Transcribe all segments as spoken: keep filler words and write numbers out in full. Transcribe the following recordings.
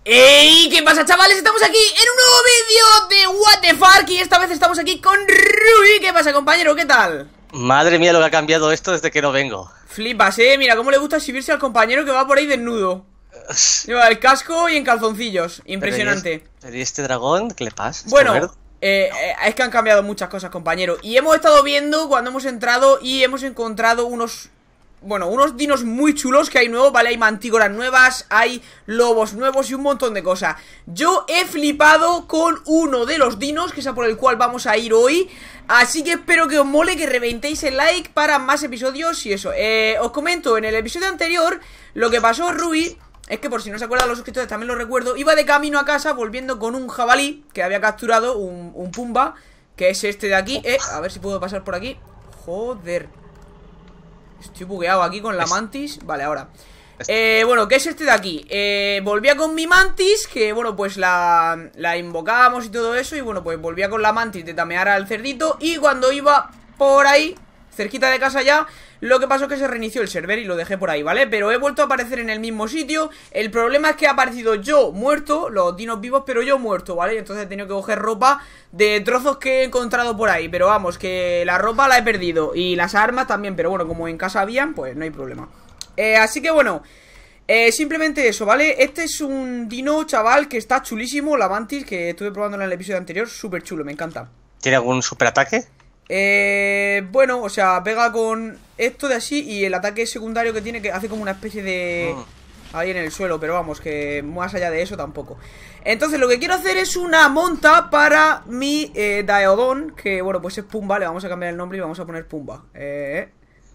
¡Ey! ¿Qué pasa, chavales? Estamos aquí en un nuevo vídeo de What the Fuck y esta vez estamos aquí con Rui. ¿Qué pasa, compañero? ¿Qué tal? Madre mía lo que ha cambiado esto desde que no vengo. Flipas, eh, mira cómo le gusta exhibirse al compañero que va por ahí desnudo. Lleva el casco y en calzoncillos. Impresionante. ¿Pero y, este, ¿pero y este dragón? ¿Qué le pasa? Bueno, eh, eh, es que han cambiado muchas cosas, compañero. Y hemos estado viendo cuando hemos entrado y hemos encontrado unos... Bueno, unos dinos muy chulos que hay nuevos, ¿vale? Hay mantícoras nuevas, hay lobos nuevos y un montón de cosas. Yo he flipado con uno de los dinos, que es a por el cual vamos a ir hoy. Así que espero que os mole, que reventéis el like para más episodios y eso. eh, Os comento, en el episodio anterior, lo que pasó, Rui, es que por si no se acuerdan los suscriptores, también lo recuerdo. Iba de camino a casa volviendo con un jabalí que había capturado, un, un pumba, que es este de aquí. eh, A ver si puedo pasar por aquí. Joder, estoy bugueado aquí con la mantis. Vale, ahora eh, bueno, ¿qué es este de aquí? Eh, volvía con mi mantis, que bueno, pues la, la invocábamos y todo eso. Y bueno, pues volvía con la mantis de tamear al cerdito. Y cuando iba por ahí, cerquita de casa ya, lo que pasó es que se reinició el server y lo dejé por ahí, ¿vale? Pero he vuelto a aparecer en el mismo sitio. El problema es que ha aparecido yo muerto, los dinos vivos, pero yo muerto, ¿vale? Entonces he tenido que coger ropa de trozos que he encontrado por ahí. Pero vamos, que la ropa la he perdido y las armas también, pero bueno, como en casa habían, pues no hay problema. eh, Así que bueno, eh, simplemente eso, ¿vale? Este es un dino, chaval, que está chulísimo, la mantis, que estuve probando en el episodio anterior. Súper chulo, me encanta. ¿Tiene algún superataque? Eh, bueno, o sea, pega con esto de así y el ataque secundario que tiene, que hace como una especie de... ahí en el suelo, pero vamos, que más allá de eso tampoco. Entonces lo que quiero hacer es una monta para mi eh, Daeodon, que bueno, pues es Pumba. Le vamos a cambiar el nombre y vamos a poner Pumba. Eh...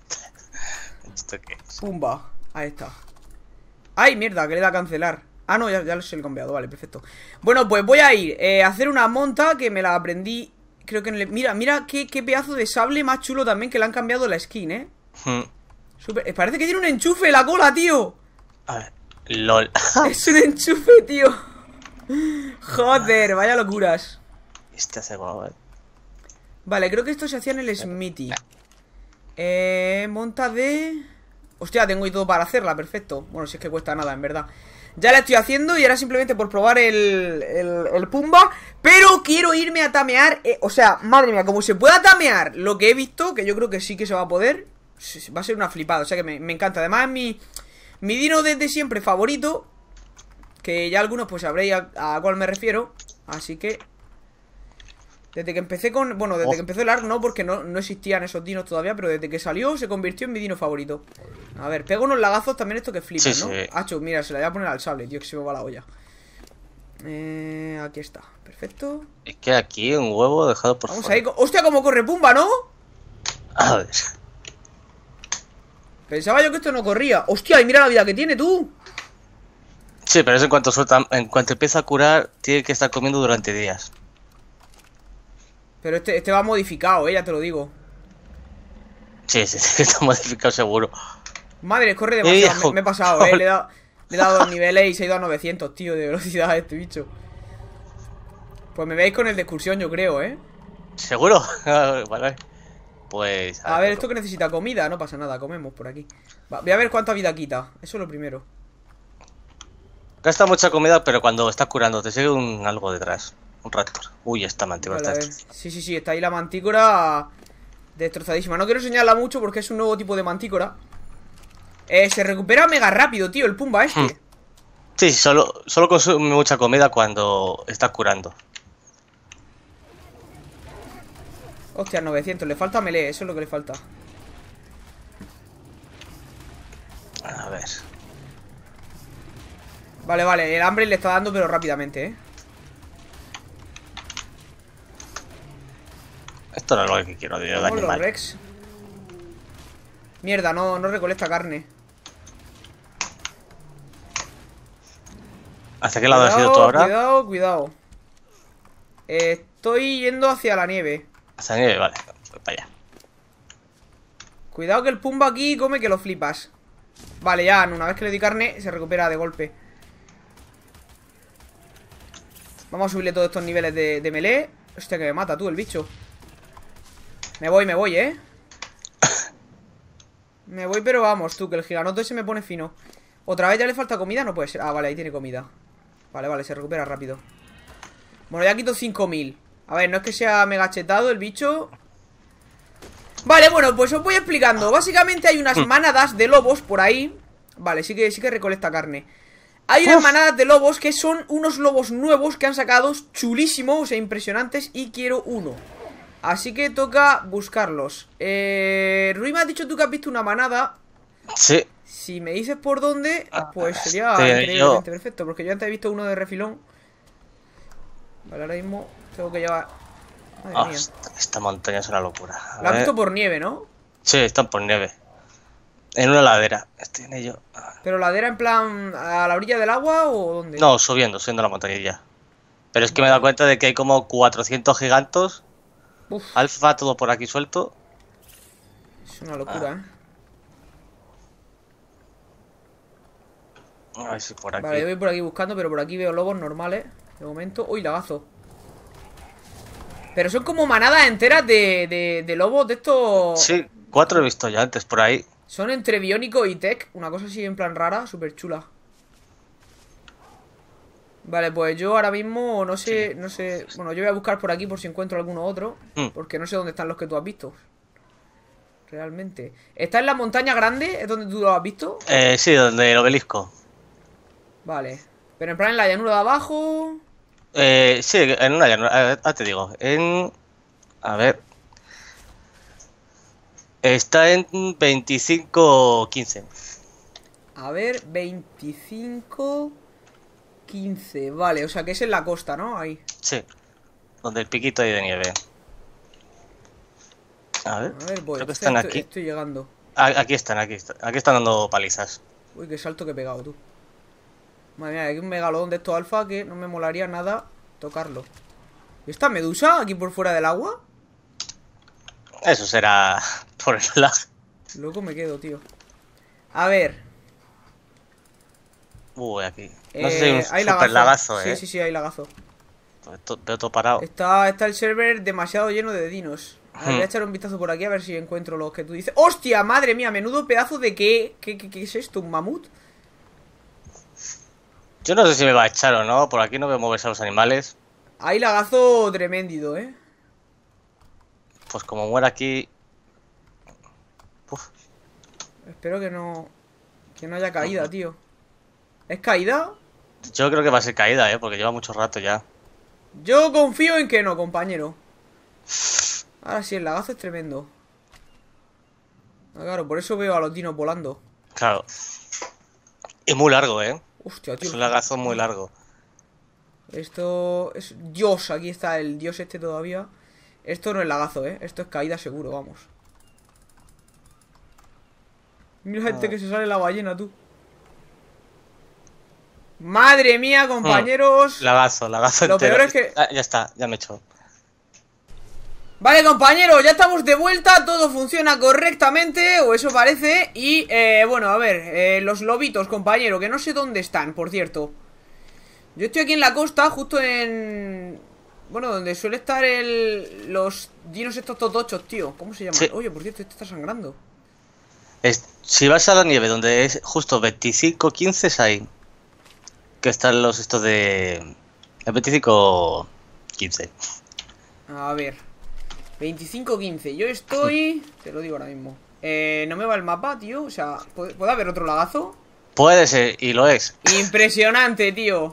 ¿Esto qué es? Pumba, ahí está. Ay, mierda, que le da a cancelar. Ah, no, ya, ya se lo he cambiado, vale, perfecto. Bueno, pues voy a ir eh, a hacer una monta que me la aprendí. Creo que en el... Mira, mira qué, qué pedazo de sable más chulo también, que le han cambiado la skin, ¿eh? Hmm. Super... Parece que tiene un enchufe en la cola, tío. A ver, lol. Es un enchufe, tío. Joder, vaya locuras. Este hace guau, ¿eh? Vale, creo que esto se hacía en el Smithy. Eh... Monta de... Hostia, tengo y todo para hacerla, perfecto. Bueno, si es que cuesta nada, en verdad. Ya la estoy haciendo y ahora simplemente por probar el, el, el Pumba. Pero quiero irme a tamear, eh, o sea, madre mía, como se pueda tamear lo que he visto, que yo creo que sí que se va a poder, va a ser una flipada, o sea que me, me encanta. Además es mi, mi dino desde siempre favorito, que ya algunos pues sabréis a, a cuál me refiero. Así que desde que empecé con... Bueno, desde oh. que empezó el ARK no, porque no, no existían esos dinos todavía, pero desde que salió se convirtió en mi dino favorito. A ver, pego unos lagazos también, esto que flipan, sí, ¿no? Sí. Hacho, mira, se la voy a poner al sable, tío, que se me va la olla. Eh, aquí está, perfecto. Es que aquí un huevo dejado por Vamos fuera. ahí, hostia, como corre Pumba, ¿no? A ver. Pensaba yo que esto no corría. Hostia, y mira la vida que tiene, tú. Sí, pero eso en cuanto suelta, en cuanto empieza a curar, tiene que estar comiendo durante días. Pero este, este va modificado, eh, ya te lo digo. Sí, sí, sí, está modificado seguro. Madre, corre demasiado, me, me he pasado, eh. Le he dado, le he dado dos niveles y se ha ido a novecientos, tío, de velocidad a este bicho. Pues me veis con el de excursión, yo creo, eh. ¿Seguro? Vale. Pues... A, a ver, esto que necesita comida, no pasa nada, comemos por aquí. Va, voy a ver cuánta vida quita, eso es lo primero. Gasta mucha comida, pero cuando está curando te sigue un algo detrás. Un raptor. Uy, esta mantícora vale, está... Sí, sí, sí, está ahí la mantícora destrozadísima. No quiero enseñarla mucho porque es un nuevo tipo de mantícora. Eh, se recupera mega rápido, tío, el Pumba este. Hmm. Sí, solo, solo consume mucha comida cuando está curando. Hostia, novecientos, le falta melee, eso es lo que le falta. A ver. Vale, vale, el hambre le está dando pero rápidamente, eh. Esto no es lo que quiero decir, los Rex. Mierda, no, no recolecta carne. ¿Hacia qué lado has ido tú ahora? Cuidado, cuidado. eh, Estoy yendo hacia la nieve. Hacia la nieve, vale, pues para allá. Cuidado que el Pumba aquí come que lo flipas. Vale, ya, una vez que le doy carne se recupera de golpe. Vamos a subirle todos estos niveles de, de melee. Hostia, que me mata tú el bicho. Me voy, me voy, ¿eh? Me voy, pero vamos, tú, que el giganoto ese me pone fino. ¿Otra vez ya le falta comida? No puede ser. Ah, vale, ahí tiene comida. Vale, vale, se recupera rápido. Bueno, ya quito cinco mil. A ver, no es que sea mega chetado el bicho. Vale, bueno, pues os voy explicando. Básicamente hay unas manadas de lobos por ahí. Vale, sí que, sí que recolecta carne. Hay unas Uf. manadas de lobos que son unos lobos nuevos que han sacado chulísimos, o sea, impresionantes. Y quiero uno. Así que toca buscarlos. Eh, Rui, me has dicho tú que has visto una manada. Sí. Si me dices por dónde, pues sería sí, increíblemente yo... perfecto. Porque yo antes he visto uno de refilón. Vale, ahora mismo tengo que llevar... Oh, esta, esta montaña es una locura. A La has ver. visto por nieve, ¿no? Sí, están por nieve. En una ladera. Estoy en ello. ¿Pero ladera en plan a la orilla del agua o dónde? No, subiendo, subiendo la montañilla. Pero es que me he dado cuenta de que hay como cuatrocientos gigantos. Uf. Alfa, todo por aquí suelto. Es una locura, ah. ¿eh? A ver si por aquí. Vale, yo voy por aquí buscando, pero por aquí veo lobos normales. De momento. ¡Uy, lagazo! Pero son como manadas enteras de, de, de lobos de estos... Sí, cuatro he visto ya antes por ahí. Son entre biónico y tech. Una cosa así en plan rara, súper chula. Vale, pues yo ahora mismo no sé, sí. no sé... Bueno, yo voy a buscar por aquí por si encuentro alguno otro. Mm. Porque no sé dónde están los que tú has visto. Realmente. ¿Está en la montaña grande? ¿Es donde tú lo has visto? Eh, sí, donde el obelisco. Vale. Pero en plan en la llanura de abajo... Eh, sí, en una llanura, ah, te digo, en... A ver... Está en veinticinco quince. A ver, veinticinco quince, vale, o sea que es en la costa, ¿no? Ahí. Sí, donde el piquito hay de nieve. A ver, A ver voy, creo que están estoy, aquí. Estoy llegando. Ah, aquí están, aquí están, aquí están dando palizas. Uy, qué salto que he pegado, tú. Madre mía, hay un megalodón de estos alfa que no me molaría nada tocarlo. ¿Y esta medusa aquí por fuera del agua? Eso será por el lag. Loco me quedo, tío. A ver. Uy, aquí. No eh, sé si hay un hay super lagazo. lagazo, eh. Sí, sí, sí, hay lagazo. Veo todo parado. Está, está el server demasiado lleno de dinos. A ver, voy a echar un vistazo por aquí a ver si encuentro los que tú dices. ¡Hostia! Madre mía, menudo pedazo de qué. ¿Qué, qué, qué es esto? ¿Un mamut? Yo no sé si me va a echar o no. Por aquí no veo moverse a los animales. Hay lagazo tremendido, ¿eh? Pues como muera aquí... Uf. Espero que no... Que no haya caída, uh-huh. tío. ¿Es caída? Yo creo que va a ser caída, ¿eh? Porque lleva mucho rato ya. Yo confío en que no, compañero. Ahora sí, el lagazo es tremendo. Ah, claro, por eso veo a los dinos volando. Claro. Es muy largo, ¿eh? Hostia, tío. Es un lagazo muy largo. Esto es... Dios, aquí está el dios este todavía. Esto no es lagazo, ¿eh? Esto es caída seguro, vamos. Mira gente ah. que se sale la ballena, tú. Madre mía, compañeros. Mm, lagazo, lagazo Lo entero. peor es que... Ah, ya está, ya me he hecho. Vale, compañeros, ya estamos de vuelta. Todo funciona correctamente, o eso parece. Y, eh, bueno, a ver, eh, los lobitos, compañero, que no sé dónde están, por cierto. Yo estoy aquí en la costa, justo en... Bueno, donde suele estar el... Los dinos estos totochos, tío. ¿Cómo se llaman? Sí. Oye, por cierto, este está sangrando. Es, si vas a la nieve, donde es justo veinticinco quince, es ahí. Que están los estos de... El veinticinco quince. A ver. veinticinco quince. Yo estoy... Te lo digo ahora mismo. Eh, no me va el mapa, tío. O sea, ¿puede, ¿puede haber otro lagazo? Puede ser, y lo es. Impresionante, tío.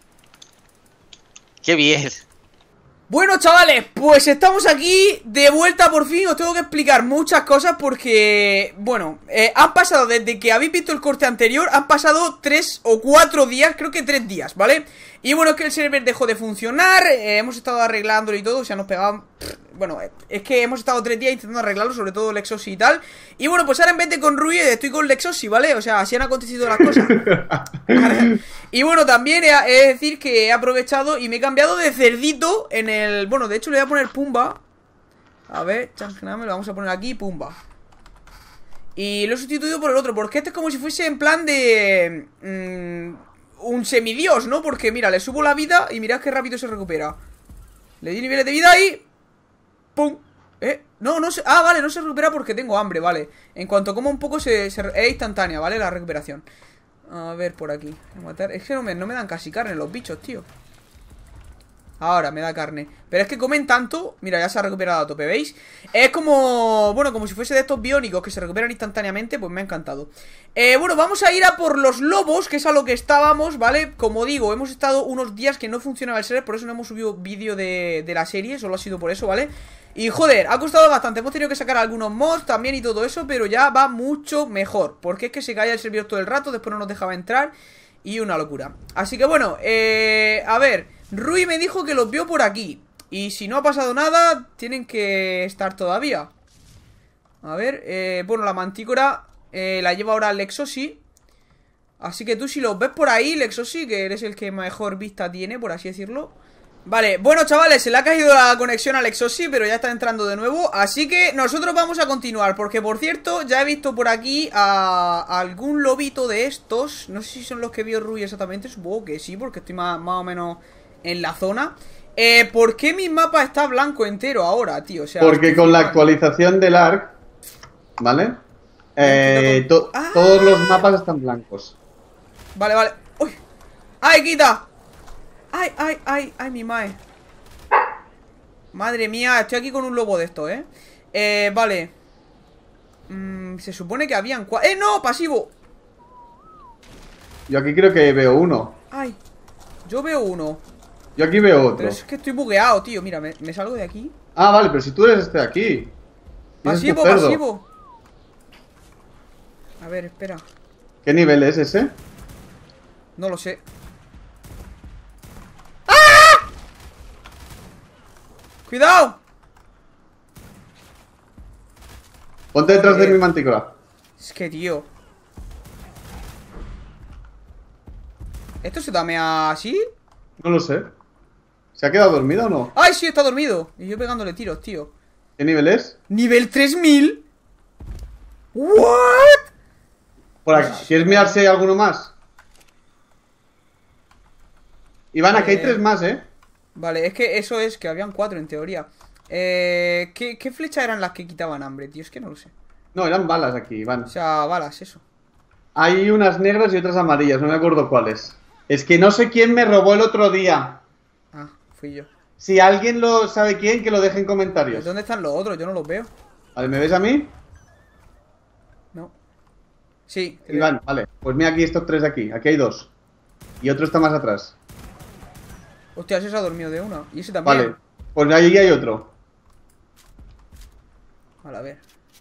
¡Qué bien! Bueno, chavales, pues estamos aquí de vuelta por fin. Os tengo que explicar muchas cosas porque, bueno, eh, han pasado desde que habéis visto el corte anterior, han pasado tres o cuatro días, creo que tres días, ¿vale? Y bueno, es que el server dejó de funcionar, eh, hemos estado arreglándolo y todo, o sea, nos pegaban... Bueno, es que hemos estado tres días intentando arreglarlo, sobre todo Lexosi y tal. Y bueno, pues ahora en vez de con Rui estoy con Lexosi, ¿vale? O sea, así han acontecido las cosas. Y bueno, también he, he de decir que he aprovechado y me he cambiado de cerdito en el... Bueno, de hecho le voy a poner Pumba. A ver, changname, lo vamos a poner aquí, Pumba. Y lo he sustituido por el otro, porque este es como si fuese en plan de... Mmm, un semidios, ¿no? Porque mira, le subo la vida y mirad qué rápido se recupera. Le di niveles de vida y... ¡Pum! ¿Eh? No, no se... Ah, vale, no se recupera porque tengo hambre, vale. En cuanto como un poco se, se... es instantánea, ¿vale? La recuperación. A ver, por aquí. Voy a matar. Es que no me, no me dan casi carne los bichos, tío. Ahora me da carne. Pero es que comen tanto. Mira, ya se ha recuperado a tope, ¿veis? Es como... Bueno, como si fuese de estos biónicos que se recuperan instantáneamente. Pues me ha encantado. eh, Bueno, vamos a ir a por los lobos, que es a lo que estábamos, ¿vale? Como digo, hemos estado unos días que no funcionaba el server. Por eso no hemos subido vídeo de, de la serie. Solo ha sido por eso, ¿vale? Y joder, ha costado bastante. Hemos tenido que sacar algunos mods también y todo eso. Pero ya va mucho mejor. Porque es que se caía el servidor todo el rato. Después no nos dejaba entrar. Y una locura. Así que bueno, eh, a ver, Rui me dijo que los vio por aquí. Y si no ha pasado nada, tienen que estar todavía. A ver, eh, bueno, la mantícora eh, la lleva ahora Lexosi. Así que tú si los ves por ahí, Lexosi, que eres el que mejor vista tiene, por así decirlo. Vale, bueno chavales, se le ha caído la conexión a Lexosi, pero ya está entrando de nuevo. Así que nosotros vamos a continuar. Porque por cierto, ya he visto por aquí a, a algún lobito de estos. No sé si son los que vio Rui exactamente. Supongo que sí, porque estoy más, más o menos en la zona. eh, ¿Por qué mi mapa está blanco entero ahora, tío? O sea, porque con la actualización del Ark, ¿vale? Eh, to ¡Ah! Todos los mapas están blancos. Vale, vale. ¡Uy! ¡Ay, quita! ¡Ay, ay, ay! ¡Ay, mi mae! Madre mía, estoy aquí con un lobo de esto, ¿eh? Eh, vale. Mm, se supone que habían cuatro. ¡Eh, no! ¡Pasivo! Yo aquí creo que veo uno. ¡Ay! Yo veo uno. Yo aquí veo otro. Pero es que estoy bugueado, tío. Mira, me, me salgo de aquí. Ah, vale, pero si tú eres este de aquí. Pasivo, pasivo. A ver, espera. ¿Qué nivel es ese? No lo sé. ¡Cuidado! Ponte detrás Joder. de mi mantícora. Es que, tío. ¿Esto se damea así? No lo sé. ¿Se ha quedado dormido o no? ¡Ay, sí! Está dormido. Y yo pegándole tiros, tío. ¿Qué nivel es? ¿Nivel tres mil? ¿What? Por aquí. ¿Quieres mirar si hay alguno más? Iván, aquí hay Eh. tres más, ¿eh? Vale, es que eso es que habían cuatro en teoría. Eh, ¿qué, ¿Qué flechas eran las que quitaban hambre, tío? Es que no lo sé. No, eran balas aquí, Iván. O sea, balas, eso. Hay unas negras y otras amarillas, no me acuerdo cuáles. Es que no sé quién me robó el otro día. Ah, fui yo. Si alguien lo sabe quién, que lo deje en comentarios. ¿Dónde están los otros? Yo no los veo. Vale, ¿me ves a mí? No. Sí. te Iván, veo. vale. Pues mira aquí estos tres de aquí. Aquí hay dos. Y otro está más atrás. Hostia, ese se ha dormido de una. Y ese también. Vale. Pues ahí hay otro. Vale, a ver.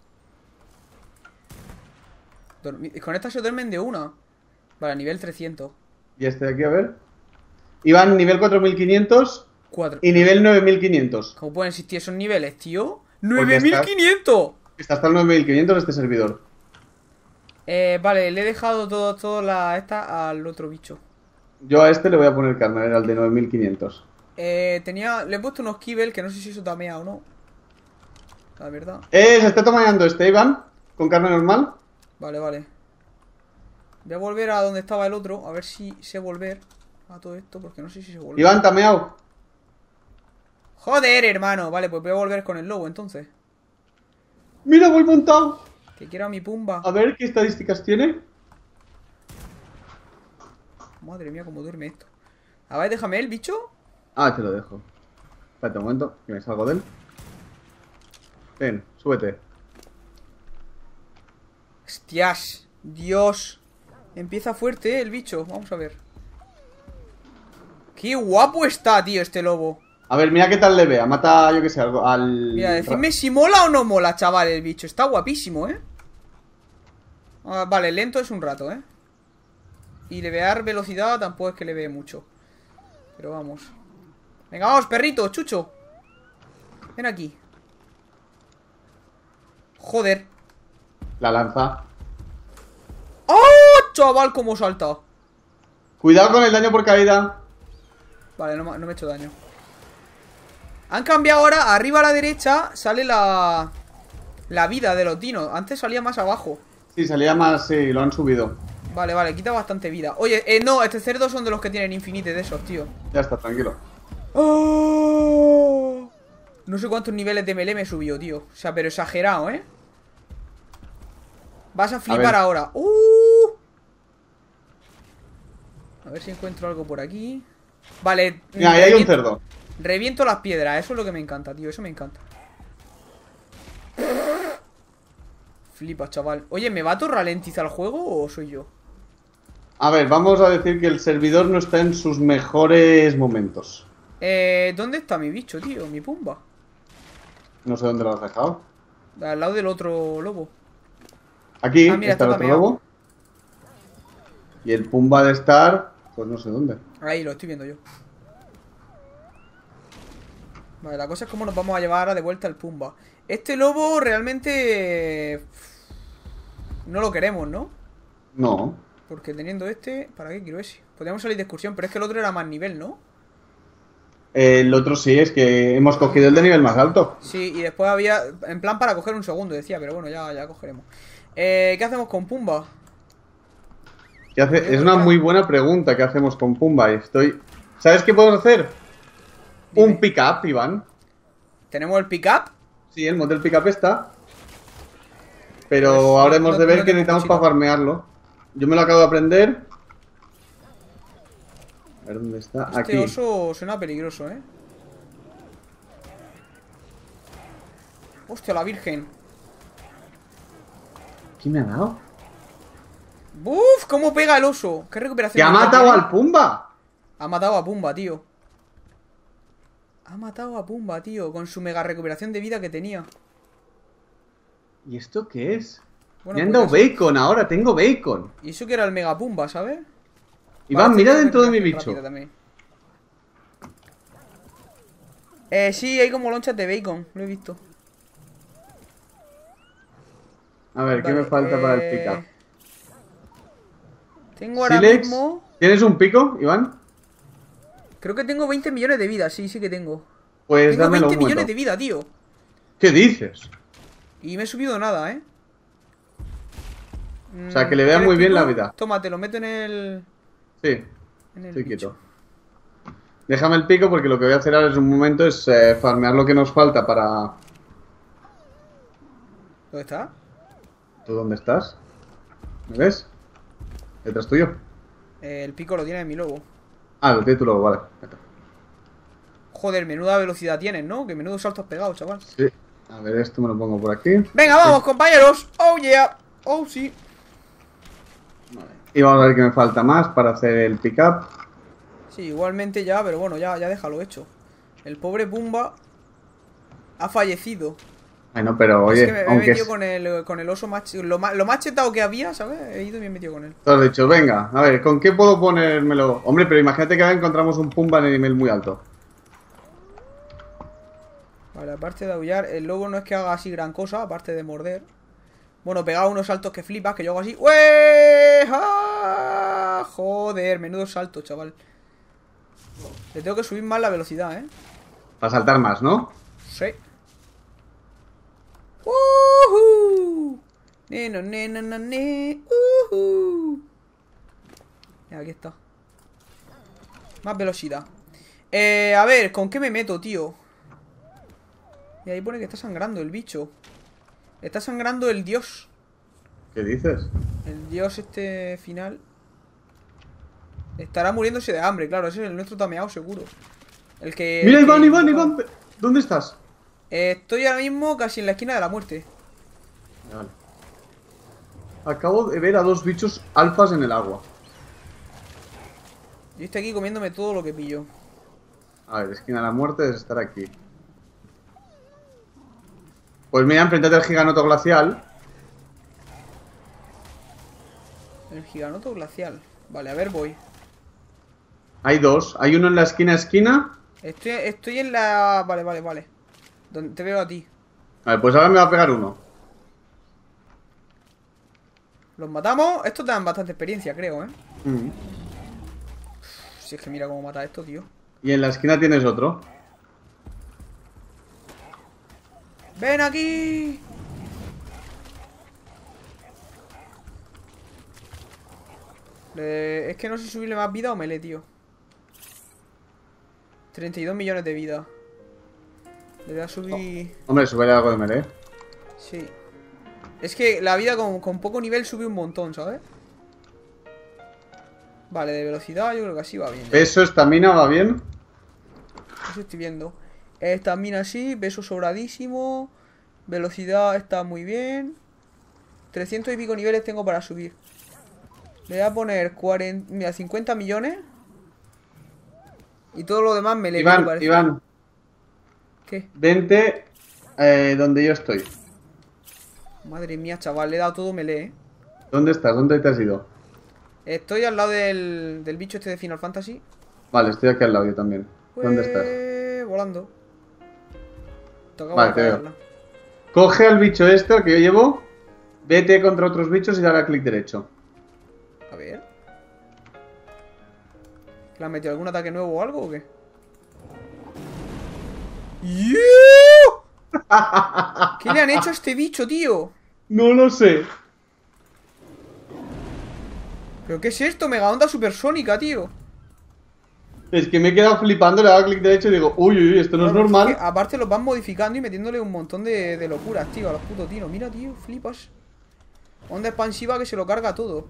Dormi- Con esta se duermen de una. Vale, nivel trescientos. Y este de aquí, a ver. Iván, nivel cuatro mil quinientos cuatro. y nivel nueve mil quinientos. ¿Cómo pueden existir esos niveles, tío? Porque ¡nueve mil quinientos! Está hasta el nueve mil quinientos este servidor. Eh, vale, le he dejado todo, todo la esta al otro bicho. Yo a este le voy a poner carne, era el de nueve mil quinientos. Eh, tenía... Le he puesto unos kibble que no sé si eso tamea o no. La verdad. Eh, se está tomando este, Iván. Con carne normal. Vale, vale. Voy a volver a donde estaba el otro. A ver si sé volver a todo esto. Porque no sé si se vuelve. Iván, tameado. Joder, hermano. Vale, pues voy a volver con el lobo entonces. Mira, voy montado. Que quiero a mi pumba. A ver qué estadísticas tiene. Madre mía, cómo duerme esto. A ver, déjame el bicho. Ah, te lo dejo. Espérate un momento, que me salgo de él. Ven, súbete. Hostias. Dios. Empieza fuerte, eh, el bicho. Vamos a ver. Qué guapo está, tío, este lobo. A ver, mira qué tal le vea. Mata, yo qué sé, algo al... Mira, decidme si mola o no mola, chaval, el bicho. Está guapísimo, ¿eh? Ah, vale, lento es un rato, ¿eh? Y levear velocidad tampoco es que le ve mucho. Pero vamos. Venga, vamos, perrito, chucho. Ven aquí. Joder. La lanza. ¡Oh, chaval, cómo salta! Cuidado con el daño por caída. Vale, no, me- no me he hecho daño. Han cambiado ahora, arriba a la derecha sale la... La vida de los dinos. Antes salía más abajo. Sí, salía más, sí, lo han subido. Vale, vale, quita bastante vida. Oye, eh, no, este cerdo son de los que tienen infinite de esos, tío. Ya está, tranquilo. Oh. No sé cuántos niveles de melee me subió, tío. O sea, pero exagerado, ¿eh? Vas a flipar ver. ahora. ¡Uh! A ver si encuentro algo por aquí. Vale. Mira, ahí hay un cerdo. Reviento las piedras. Eso es lo que me encanta, tío. Eso me encanta. Flipa, chaval. Oye, ¿me va a ralentizar el juego o soy yo? A ver, vamos a decir que el servidor no está en sus mejores momentos. Eh, ¿dónde está mi bicho, tío? Mi pumba. No sé dónde lo has dejado. Al lado del otro lobo. Aquí Ah, mira, está el está otro tameado. lobo. Y el Pumba de estar, pues no sé dónde. Ahí, lo estoy viendo yo. Vale, la cosa es cómo nos vamos a llevar ahora de vuelta el Pumba. Este lobo realmente... no lo queremos, ¿no? No. Porque teniendo este... ¿Para qué quiero ese? Podríamos salir de excursión, pero es que el otro era más nivel, ¿no? El otro sí, es que hemos cogido el de nivel más alto. Sí, y después había... en plan para coger un segundo, decía, pero bueno, ya, ya cogeremos. Eh, ¿qué hacemos con Pumba? ¿Qué hace? Es una muy buena pregunta. ¿Qué hacemos con Pumba? Estoy... ¿Sabes qué podemos hacer? Dime. Un pick-up, Iván. ¿Tenemos el pick-up? Sí, el mod del pick-up está. Pero Pues, ahora no- hemos no- de ver no qué tengo necesitamos mochila. para farmearlo. Yo me lo acabo de aprender. A ver dónde está. Este Aquí. oso suena peligroso, ¿eh? Hostia, la virgen. ¿Qué me ha dado? ¡Buf! ¿Cómo pega el oso? ¿Qué recuperación? ¡Que ha de vida matado tiene? al Pumba! Ha matado a Pumba, tío. Ha matado a Pumba, tío. Con su mega recuperación de vida que tenía. ¿Y esto qué es? Bueno, Me han pues dado ya sé. bacon ahora, tengo bacon. Y eso que era el mega Pumba, ¿sabes? Iván, Vale, mira este dentro de mi tiene bicho. rápida también. Eh, sí, hay como lonchas de bacon. Lo he visto. A ver, ¿qué Vale, me falta para el eh, pick-up? Tengo ahora Silex, mismo... ¿tienes un pico, Iván? Creo que tengo veinte millones de vida. Sí, sí que tengo. Pues Tengo dámelo veinte un millones momento. de vida, tío. ¿Qué dices? Y me he subido nada, ¿eh? O sea, que le vea ¿Quieres muy bien la pico? vida. Toma, te lo meto en el... Sí, En el estoy bicho. quieto. Déjame el pico porque lo que voy a hacer ahora en un momento es eh, farmear lo que nos falta para... ¿Dónde está? ¿Tú dónde estás? ¿Me ves? Detrás tuyo. Eh, el pico lo tiene mi lobo. Ah, lo tienes tú luego, vale. Joder, menuda velocidad tienes, ¿no? Que menudo saltos pegados, chaval. Sí. A ver, esto me lo pongo por aquí. Venga, vamos, compañeros. Oh, yeah. Oh, sí. Y vamos a ver qué me falta más para hacer el pick-up. Sí, igualmente ya, pero bueno, ya, ya déjalo hecho. El pobre Pumba ha fallecido. Bueno, pero oye, es que me, me he aunque metido es- con el, con el oso más... ch- Lo, más- lo más chetado que había, ¿sabes? He ido y me he metido con él. tú has dicho, venga, a ver, ¿con qué puedo ponérmelo? Hombre, pero imagínate que ahora encontramos un Pumba en nivel muy alto. Vale, aparte de aullar, el lobo no es que haga así gran cosa, aparte de morder. Bueno, pegaba unos saltos que flipas, que yo hago así. ¡Ué! ¡Ah! Joder, menudo salto, chaval. Le tengo que subir más la velocidad, ¿eh? Para saltar más, ¿no? Sí. ¡Woohoo! Neno, neno, neno, ne. ¡Uhú! Mira, aquí está. Más velocidad. Eh, a ver, ¿con qué me meto, tío? Y ahí pone que está sangrando el bicho. Está sangrando el dios. ¿Qué dices? El dios este final. Estará muriéndose de hambre, claro. Ese es el nuestro tameado, seguro. El que... Mira, el que Iván, Iván, invoca- Iván, ¿dónde estás? Eh, estoy ahora mismo casi en la esquina de la muerte. Vale. Acabo de ver a dos bichos alfas en el agua. Yo estoy aquí comiéndome todo lo que pillo. A ver, esquina de la muerte es estar aquí. Pues mira, enfrentate al giganoto glacial. El giganoto glacial. Vale, a ver, voy. Hay dos. Hay uno en la esquina esquina. Estoy, estoy en la... Vale, vale, vale. Donde te veo a ti. A ver, pues ahora me va a pegar uno. Los matamos. Estos te dan bastante experiencia, creo, ¿eh? Mm. Si es que mira cómo mata esto, tío. Y en la esquina tienes otro. ¡Ven aquí! Le- Es que no sé subirle más vida o melee, tío. treinta y dos millones de vida. Le voy a subir... Hombre, sube algo de melee. Sí. Es que la vida con, con poco nivel sube un montón, ¿sabes? Vale, de velocidad yo creo que así va bien. Peso, estamina, ¿va bien? Eso estoy viendo. Estamina sí, peso sobradísimo. Velocidad está muy bien. trescientos y pico niveles tengo para subir. Le voy a poner cuarenta, mira, cincuenta millones. Y todo lo demás me le Iván, parece. Iván, ¿Qué? vente eh, donde yo estoy. Madre mía, chaval, le he dado todo melee, ¿eh? ¿Dónde estás? ¿Dónde te has ido? Estoy al lado del, del bicho este de Final Fantasy. Vale, estoy aquí al lado yo también. ¿Dónde estás? Pues, volando. Te acabo Vale, de te veo. cagarla. Coge al bicho este, al que yo llevo. Vete contra otros bichos y dale a clic derecho. A ver. ¿Le han metido algún ataque nuevo o algo o qué? ¡Yeah! ¿Qué le han hecho a este bicho, tío? No lo sé. ¿Pero qué es esto? Mega onda supersónica, tío. Es que me he quedado flipando, le he dado clic derecho y digo, uy, uy, uy, esto no es Claro, normal. es que aparte los van modificando y metiéndole un montón de, de locuras, tío, a los putos tiros. Mira, tío, flipas. Onda expansiva que se lo carga todo.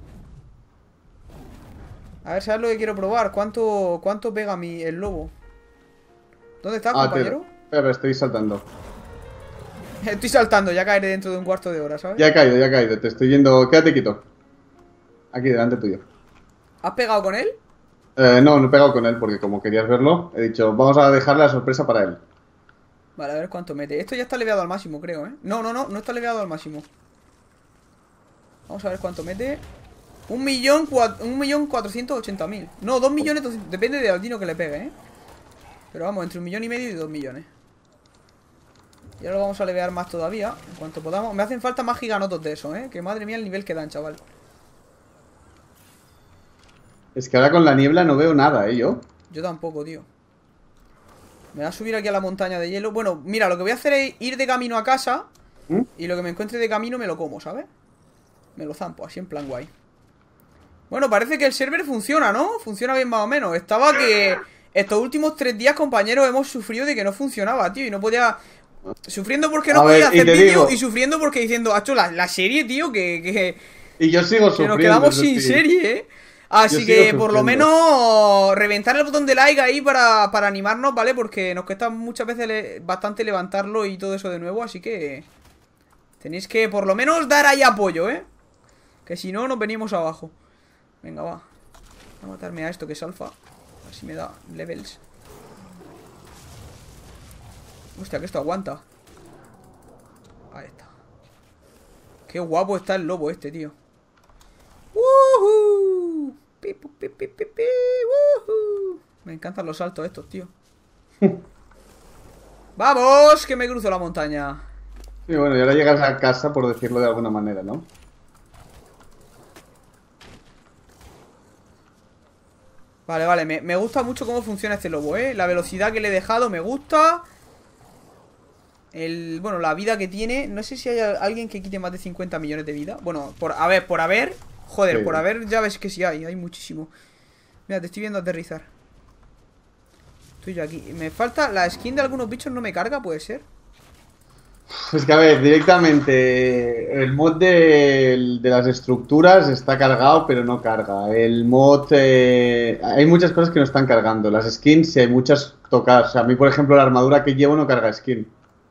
A ver, ¿sabes lo que quiero probar? ¿Cuánto, cuánto pega mi, el lobo? ¿Dónde está, Ah, compañero? te- Espera, estoy saltando. Estoy saltando, ya caeré dentro de un cuarto de hora, ¿sabes? Ya he caído, ya he caído, te estoy yendo. Quédate quieto. Aquí, delante tuyo. ¿Has pegado con él? Eh, no, no he pegado con él porque como querías verlo, he dicho, vamos a dejarle la sorpresa para él. Vale, a ver cuánto mete. Esto ya está leveado al máximo, creo, ¿eh? No, no, no, no está leveado al máximo. Vamos a ver cuánto mete. Un millón, cua- un millón cuatrocientos ochenta mil. No, dos millones, doscientos- depende de al dino que le pegue, ¿eh? Pero vamos, entre un millón y medio y dos millones. Y ahora lo vamos a levear más todavía, en cuanto podamos. Me hacen falta más giganotos de eso, ¿eh? Que madre mía el nivel que dan, chaval. Es que ahora con la niebla no veo nada, ¿eh? Yo. Yo tampoco, tío. Me voy a subir aquí a la montaña de hielo. Bueno, mira, lo que voy a hacer es ir de camino a casa. ¿Mm? Y lo que me encuentre de camino me lo como, ¿sabes? Me lo zampo, así en plan guay. Bueno, parece que el server funciona, ¿no? Funciona bien más o menos. Estaba que estos últimos tres días, compañeros, hemos sufrido de que no funcionaba, tío. Y no podía... Sufriendo porque no A podía ver, y hacer te vídeo. digo- Y sufriendo porque diciendo, hacho, la, la serie, tío, que... que Y yo sigo que sufriendo. nos quedamos eso sin sí. serie, ¿eh? Así Yo que sigo por lo sufriendo. menos reventar el botón de like ahí para, para animarnos, ¿vale? Porque nos cuesta muchas veces le- bastante levantarlo y todo eso de nuevo, así que tenéis que por lo menos dar ahí apoyo, ¿eh? Que si no nos venimos abajo. Venga, va. Voy a matarme a esto que es alfa. A ver si me da levels. Hostia, que esto aguanta. Ahí está. Qué guapo está el lobo este, tío. ¡Woohoo! Pi, pu, pi, pi, pi, pi, ¡woohoo! Me encantan los saltos estos, tío. ¡Vamos! Que me cruzo la montaña. Sí, bueno, y ahora llegas a casa, por decirlo de alguna manera, ¿no? Vale, vale, me, me gusta mucho cómo funciona este lobo, ¿eh? La velocidad que le he dejado me gusta. El, bueno, la vida que tiene. No sé si hay alguien que quite más de cincuenta millones de vida. Bueno, por, a ver, por haber. Joder, Sí. por haber ya ves que sí hay, hay muchísimo. Mira, te estoy viendo aterrizar. Estoy yo aquí. Me falta, la skin de algunos bichos no me carga, ¿puede ser? Pues que a ver, directamente el mod de, de las estructuras está cargado, pero no carga. El mod, eh, hay muchas cosas que no están cargando. Las skins, sí hay muchas tocadas. A mí, por ejemplo, la armadura que llevo no carga skin.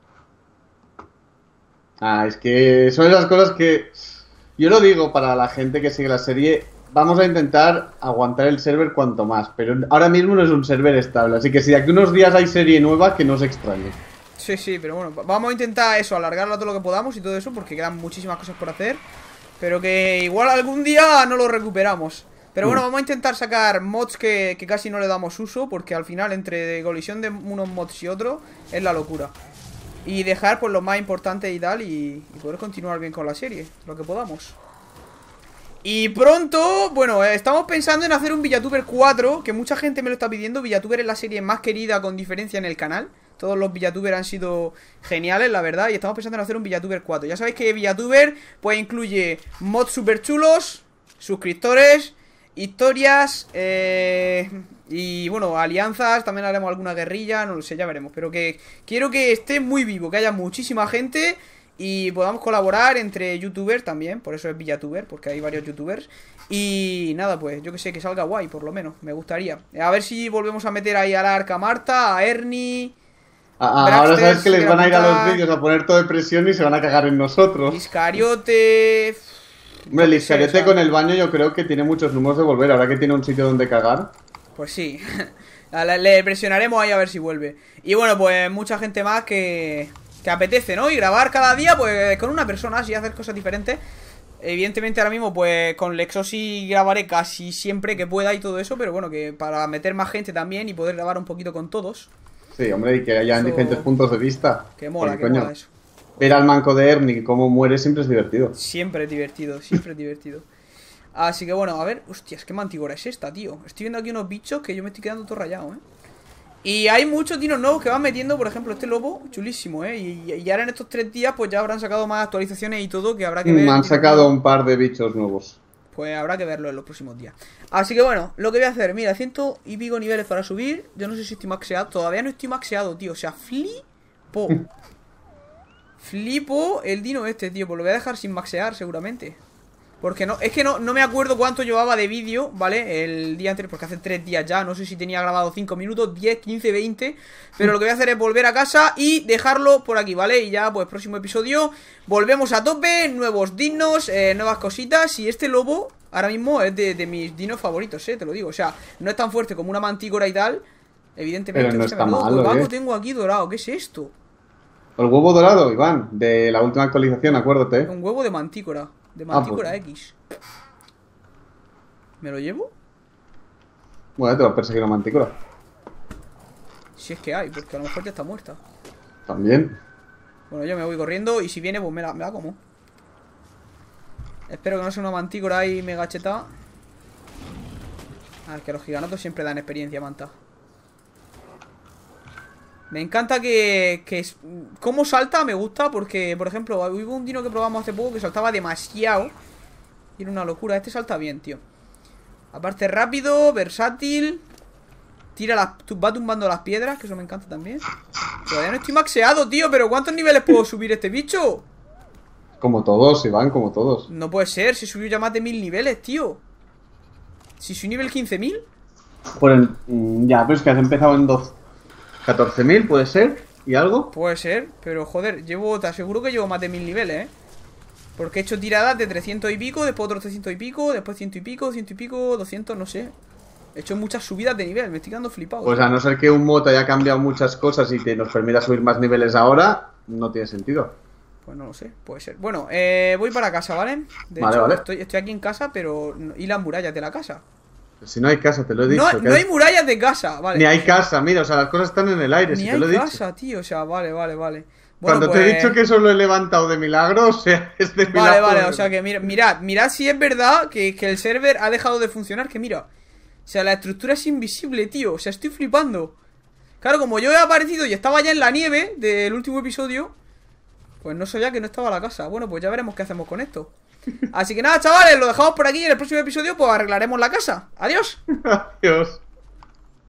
Ah, es que son esas cosas que yo lo digo para la gente que sigue la serie. Vamos a intentar aguantar el server cuanto más, pero ahora mismo no es un server estable. Así que si de aquí unos días hay serie nueva, que no se extrañe. Sí, sí, pero bueno, vamos a intentar eso, alargarlo todo lo que podamos y todo eso, porque quedan muchísimas cosas por hacer. Pero que igual algún día no lo recuperamos. Pero bueno, Mm. vamos a intentar sacar mods que, que casi no le damos uso, porque al final entre colisión de unos mods y otros es la locura. Y dejar pues lo más importante y tal, y, y poder continuar bien con la serie, lo que podamos. Y pronto, bueno, eh, estamos pensando en hacer un Villatuber cuatro, que mucha gente me lo está pidiendo. Villatuber es la serie más querida con diferencia en el canal. Todos los Villatuber han sido geniales, la verdad. Y estamos pensando en hacer un Villatuber cuatro. Ya sabéis que Villatuber pues incluye mods super chulos, suscriptores, historias, eh, y bueno, alianzas. También haremos alguna guerrilla, no lo sé, ya veremos. Pero que quiero que esté muy vivo, que haya muchísima gente y podamos colaborar entre youtubers también. Por eso es Villatuber, porque hay varios youtubers. Y nada, pues yo que sé, que salga guay, por lo menos, me gustaría. A ver si volvemos a meter ahí a la Arca Marta, a Ernie. Ah, ahora sabes que les van a ir a los vídeos a poner todo de presión y se van a cagar en nosotros. Iscariote. Hombre, el Iscariote con el baño yo creo que tiene muchos números de volver, ahora que tiene un sitio donde cagar. Pues sí. Le presionaremos ahí a ver si vuelve. Y bueno, pues mucha gente más que, que apetece, ¿no? Y grabar cada día, pues con una persona, así hacer cosas diferentes. Evidentemente ahora mismo, pues con Lexosi grabaré casi siempre que pueda y todo eso. Pero bueno, que para meter más gente también y poder grabar un poquito con todos. Sí, hombre, y que hayan eso... diferentes puntos de vista. Que mola, porque, que coño, mola eso. Ver al manco de Ernie cómo muere siempre es divertido. Siempre es divertido, siempre es divertido. Así que bueno, a ver, hostias, qué mantigora es esta, tío. Estoy viendo aquí unos bichos que yo me estoy quedando todo rayado, eh. Y hay muchos dinos nuevos que van metiendo, por ejemplo, este lobo, chulísimo, eh. Y, y ahora en estos tres días, pues ya habrán sacado más actualizaciones y todo, que habrá que ver. Me han sacado un par de bichos nuevos. Pues habrá que verlo en los próximos días. Así que bueno, lo que voy a hacer, mira, ciento y pico niveles para subir. Yo no sé si estoy maxeado, todavía no estoy maxeado, tío. O sea, flipo. Flipo el dino este, tío. Pues lo voy a dejar sin maxear seguramente. Porque no, es que no, no me acuerdo cuánto llevaba de vídeo, ¿vale? El día anterior, porque hace tres días ya. No sé si tenía grabado cinco minutos, diez, quince, veinte. Pero lo que voy a hacer es volver a casa y dejarlo por aquí, ¿vale? Y ya, pues próximo episodio volvemos a tope, nuevos dinos, eh, nuevas cositas. Y este lobo ahora mismo es de, de mis dinos favoritos, ¿eh? Te lo digo, o sea, no es tan fuerte como una mantícora y tal. Evidentemente. Pero no está malo, ¿Qué ¿eh? tengo aquí dorado? ¿Qué es esto? El huevo dorado, Iván, de la última actualización, acuérdate. Un huevo de mantícora. De mantícora ah, pues. X. ¿Me lo llevo? Bueno, te va a perseguir una mantícora. Si es que hay, porque a lo mejor ya está muerta. También. Bueno, yo me voy corriendo y si viene, pues me la, me la como. Espero que no sea una mantícora ahí mega chetada. Ah, es que los giganotos siempre dan experiencia, manta. Me encanta que, que... Cómo salta me gusta porque, por ejemplo, hubo un dino que probamos hace poco que saltaba demasiado. Y era una locura. Este salta bien, tío. Aparte rápido, versátil. Tira las... Va tumbando las piedras, que eso me encanta también. Todavía no estoy maxeado, tío. Pero ¿cuántos niveles puedo subir este bicho? Como todos, Iván, como todos. No puede ser, si subió ya más de mil niveles, tío. Si soy nivel quince mil. Por el... Ya, pero es que has empezado en doce. catorce mil, ¿puede ser? ¿Y algo? Puede ser, pero joder, llevo, te aseguro que llevo más de mil niveles, ¿eh? Porque he hecho tiradas de trescientos y pico, después otros trescientos y pico, después ciento y pico, ciento y pico, doscientos, no sé. He hecho muchas subidas de nivel, me estoy quedando flipado. Pues a no ser que un mod haya cambiado muchas cosas y te nos permita subir más niveles ahora, no tiene sentido. Pues no lo sé, puede ser. Bueno, eh, voy para casa, ¿vale? De vale, hecho, vale. Estoy, estoy aquí en casa, pero... ¿Y las murallas de la casa? Si no hay casa, te lo he dicho. No, no hay murallas de casa, vale. Ni hay casa, mira, o sea, las cosas están en el aire, Ni si hay te lo he dicho. casa, tío, o sea, vale, vale, vale. Bueno, Cuando pues... te he dicho que eso lo he levantado de milagro, o sea, es de milagro. Vale, vale, o sea que mira, mirad, mirad si es verdad que, que el server ha dejado de funcionar, que mira. O sea, la estructura es invisible, tío, o sea, estoy flipando. Claro, como yo he aparecido y estaba ya en la nieve del último episodio, pues no sabía que no estaba la casa. Bueno, pues ya veremos qué hacemos con esto. Así que nada, chavales, lo dejamos por aquí y en el próximo episodio pues arreglaremos la casa. Adiós. Adiós.